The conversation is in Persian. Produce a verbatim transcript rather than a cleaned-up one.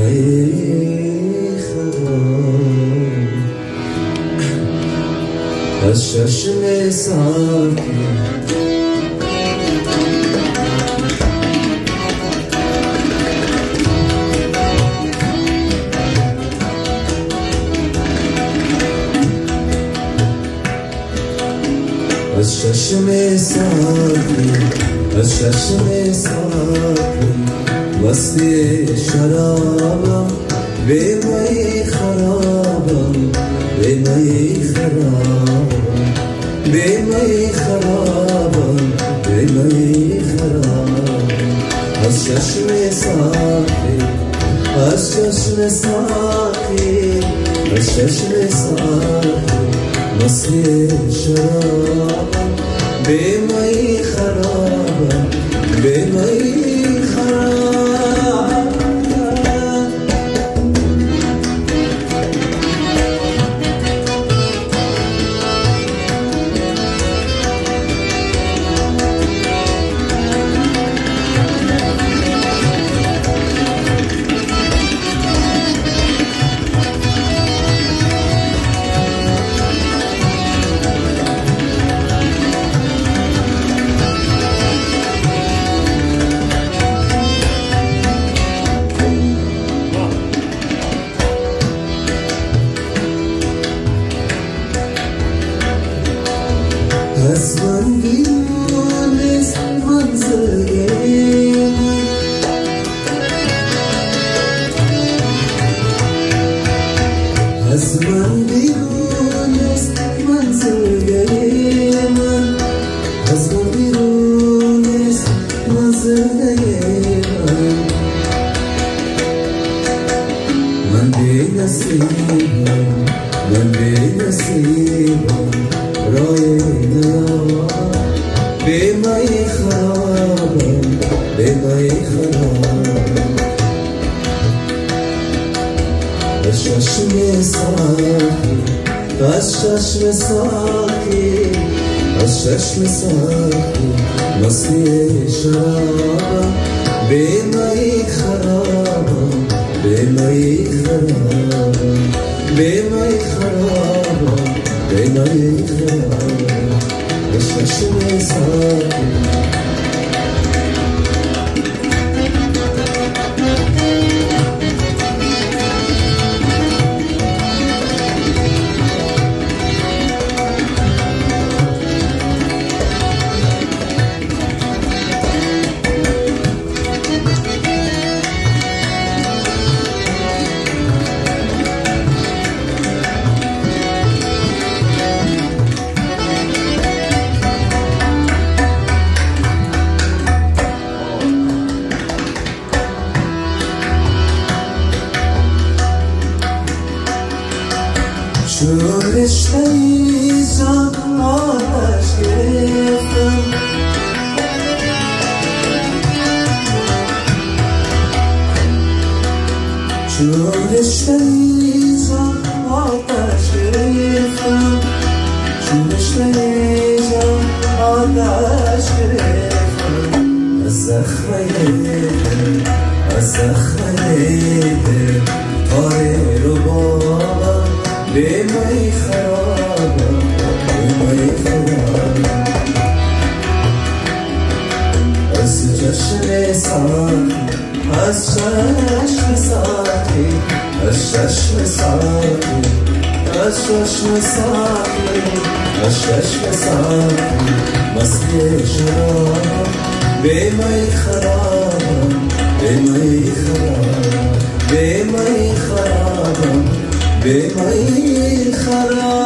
بمایی خراب از چشم ساکی از چشم ساکی از چشم ساکی مستی شرابم بمایی خرابم بمایی خرابم بمایی خرابم بمایی خرابم از چشم ساکی از چشم ساکی از چشم ساکی مستی شرابم بمایی خرابم بمایی خرابم از من بیرون است منزل من از من بیرون است منزل من از من بیرون است منزل من من بی نصیبم من بی نصیبم رای بمایی خرابم بمایی خرابم از چشم ساکی از چشم ساکی از چشم ساکی مستی شرابم بمایی خرابم بمایی خرابم بمایی خرابم بمایی خرابم از چشم ساکی چون رشته‌ای جان آتش گرفتم چون رشته‌ای جان آتش گرفتم چون رشته‌ای جان آتش گرفتم از زخمه دل از زخمه دل پاره رو بابم بمایی خرابم بمایی خرابم از چشم ساکی از چشم ساکی از چشم ساکی از چشم ساکی از چشم ساکی مستی شرابم بمایی خرابم بمایی خرابم بمایی خرابم بمایی خرابم